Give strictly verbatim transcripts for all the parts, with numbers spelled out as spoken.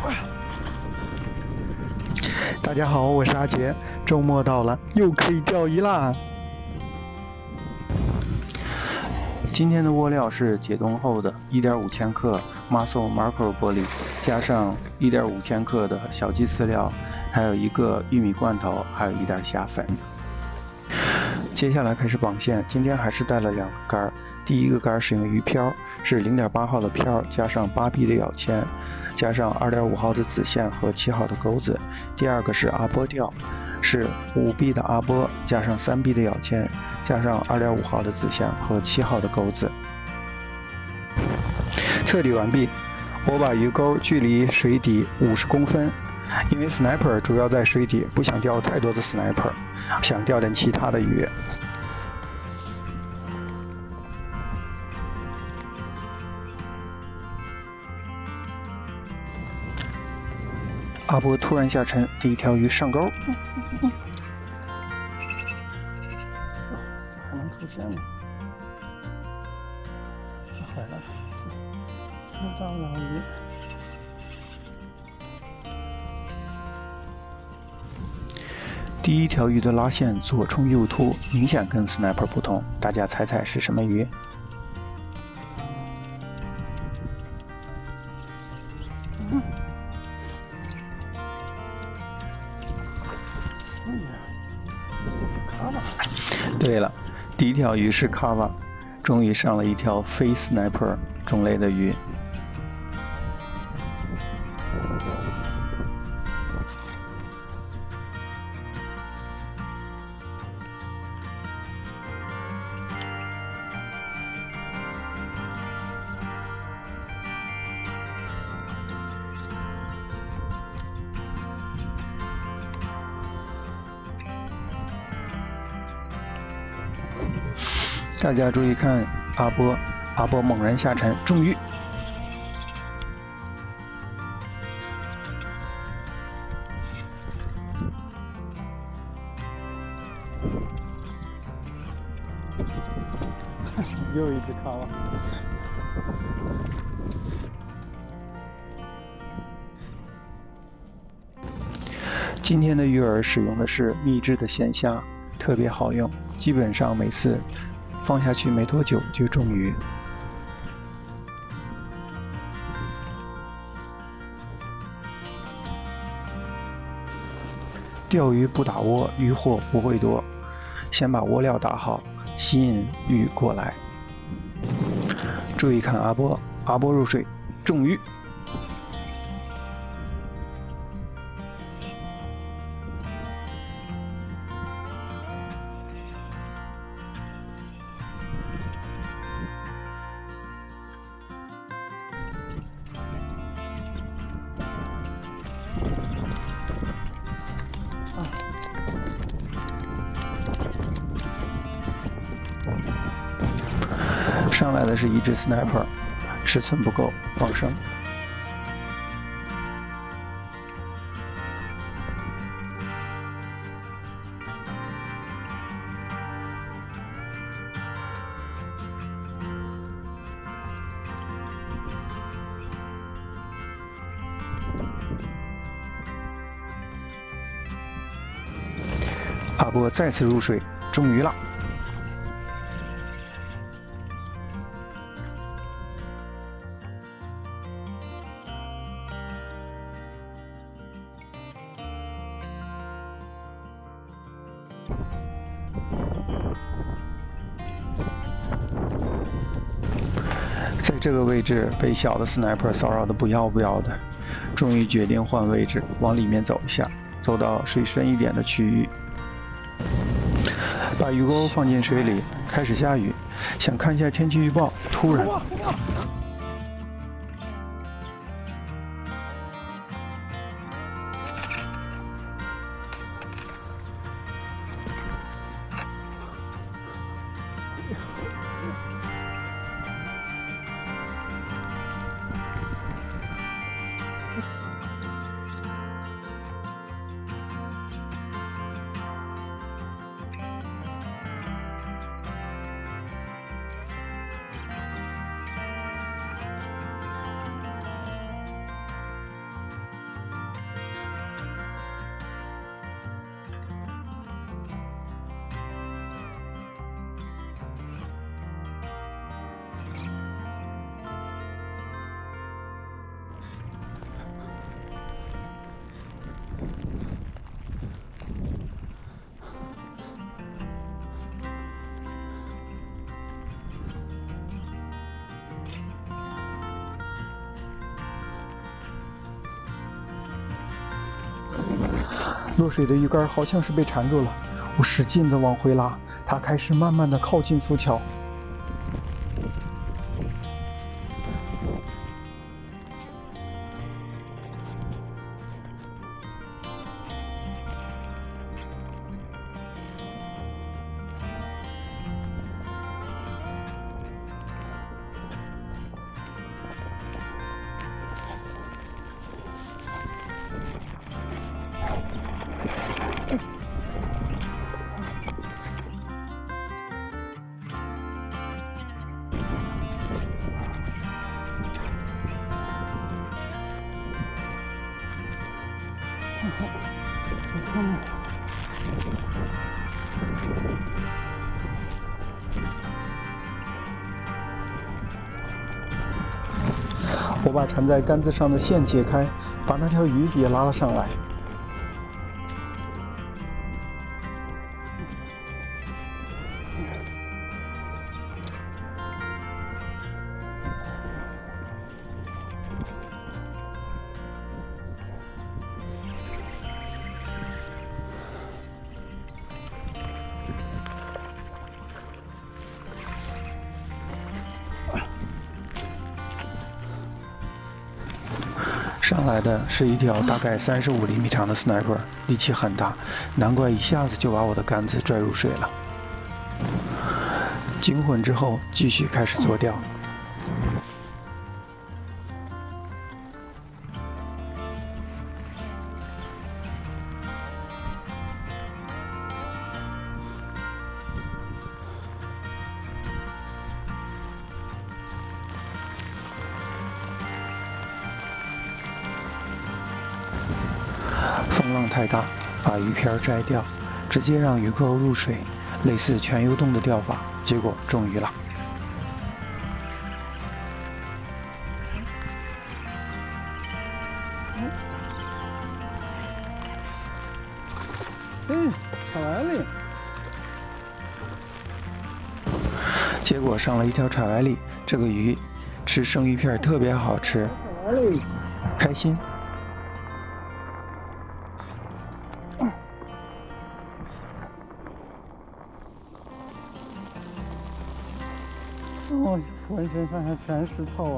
大家好，我是阿杰。周末到了，又可以钓鱼啦！今天的窝料是解冻后的一点五千克 Muscle Macro 玻璃，加上一点五千克的小鸡饲料，还有一个玉米罐头，还有一点虾粉。接下来开始绑线，今天还是带了两个竿，第一个竿使用鱼漂，是 零点八 号的漂，加上八 B 的咬铅，加上 二点五 号的子线和七号的钩子。第二个是阿波钓，是 五 B 的阿波，加上 三 B 的咬铅，加上 二点五 号的子线和七号的钩子。测底完毕，我把鱼钩距离水底五十公分，因为 Sniper 主要在水底，不想钓太多的 Sniper， 想钓点其他的鱼。阿波突然下沉，第一条鱼上钩，还能出现吗？坏了，这脏脏鱼。第一条鱼的拉线左冲右突，明显跟 Sniper 不同，大家猜猜是什么鱼？嗯卡瓦。对了，第一条鱼是卡瓦，终于上了一条非 Sniper 种类的鱼。大家注意看阿波，阿波猛然下沉，中鱼。又一只卡瓦。今天的鱼饵使用的是秘制的鲜虾，特别好用，基本上每次放下去没多久就中鱼。钓鱼不打窝，鱼货不会多。先把窝料打好，吸引鱼过来。注意看阿波，阿波入水，中鱼。上来的是一只 Sniper， 尺寸不够，放生。阿波再次入水，中鱼了。在这个位置被小的 Sniper 骚扰的不要不要的，终于决定换位置，往里面走一下，走到水深一点的区域，把鱼钩放进水里，开始下雨，想看一下天气预报，突然。 落水的鱼竿好像是被缠住了，我使劲地往回拉，它开始慢慢地靠近浮桥。我把缠在杆子上的线解开，把那条鱼也拉了上来。上来的是一条大概三十五厘米长的 sniper， 力气很大，难怪一下子就把我的杆子拽入水了。惊魂之后，继续开始做钓。风浪太大，把鱼片摘掉，直接让鱼钩入水，类似全游动的钓法，结果中鱼了。嗯，炒完了。结果上了一条彩外里，这个鱼吃生鱼片特别好吃，开心。哦，浑身上下全湿透啊！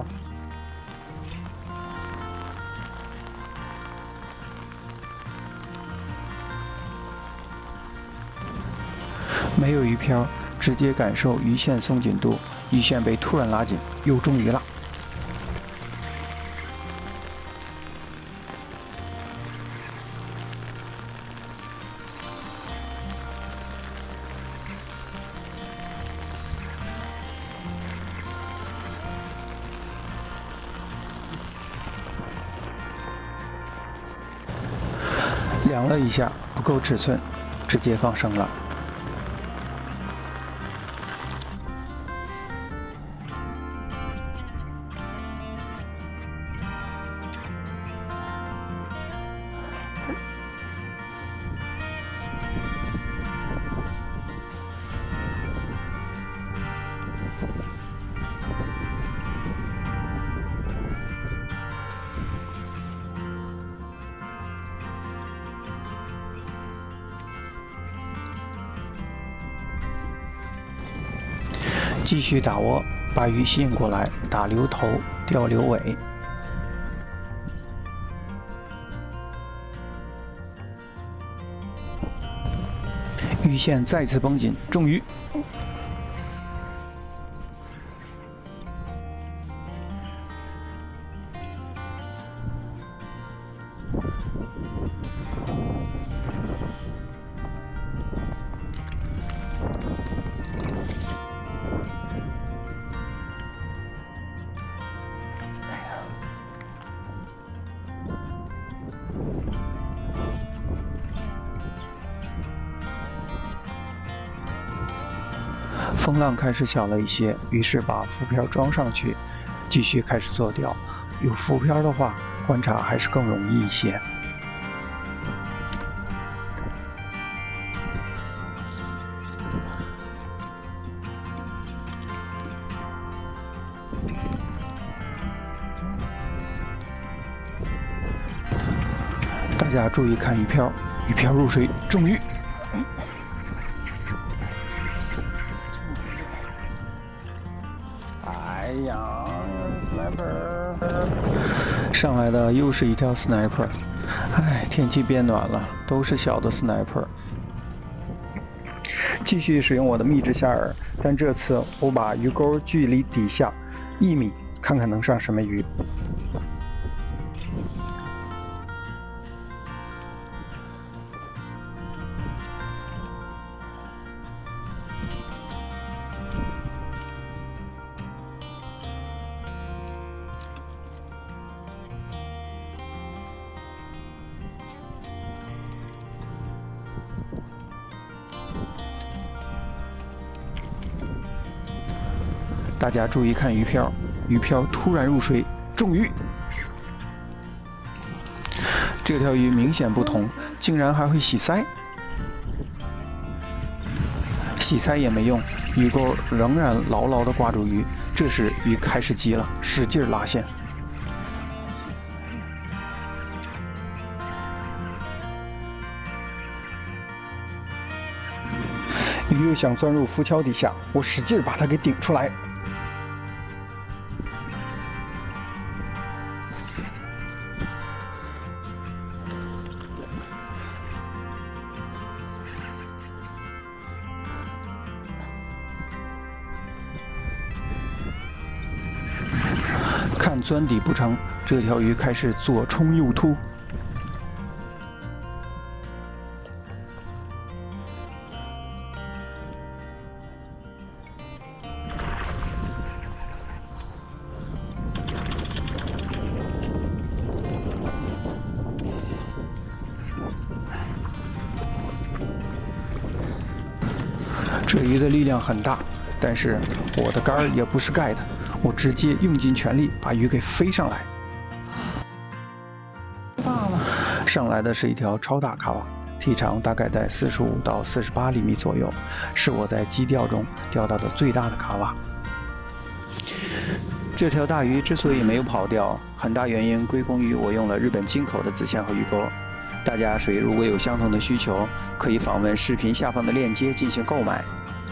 没有鱼漂，直接感受鱼线松紧度，鱼线被突然拉紧，又中鱼了。量了一下，不够尺寸，直接放生了。继续打窝，把鱼吸引过来，打流头，钓流尾。鱼线再次绷紧，中鱼。风浪开始小了一些，于是把浮漂装上去，继续开始做钓。有浮漂的话，观察还是更容易一些。大家注意看鱼漂， 鱼漂入水，中鱼。哎呀 ，sniper！ 上来的又是一条 sniper。哎，天气变暖了，都是小的 sniper。继续使用我的秘制虾饵，但这次我把鱼钩距离底下一米，看看能上什么鱼。大家注意看鱼漂，鱼漂突然入水，中鱼。这条鱼明显不同，竟然还会洗鳃。洗鳃也没用，鱼钩仍然牢牢地挂住鱼。这时鱼开始急了，使劲拉线。鱼又想钻入浮桥底下，我使劲把它给顶出来。看钻底不成，这条鱼开始左冲右突。这鱼的力量很大，但是我的竿也不是盖的，我直接用尽全力把鱼给飞上来。大了，上来的是一条超大卡瓦，体长大概在四十五到四十八厘米左右，是我在矶钓中钓到的最大的卡瓦。这条大鱼之所以没有跑掉，很大原因归功于我用了日本进口的子线和鱼钩。大家谁如果有相同的需求，可以访问视频下方的链接进行购买。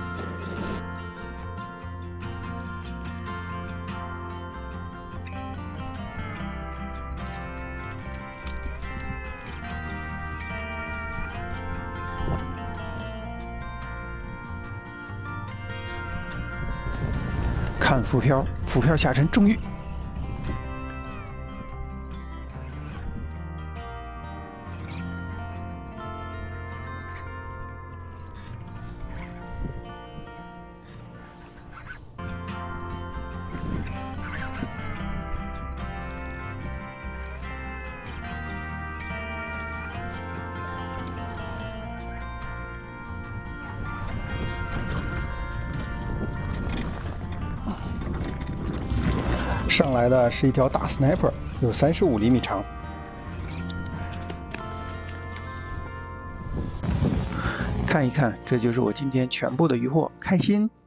看浮漂，浮漂下沉中鱼。上来的是一条大 sniper， 有三十五厘米长。看一看，这就是我今天全部的渔获，开心。